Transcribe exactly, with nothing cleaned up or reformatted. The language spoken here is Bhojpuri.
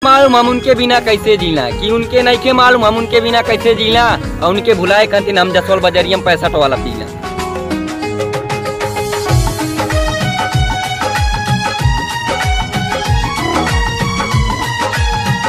मालूम हम उनके बिना कैसे जीना, कि उनके नहीं के मालूम हम उनके बिना कैसे जीना, और उनके भुलाए खातिर हम जसोल बजरिया में पैंसठ वाला पीला।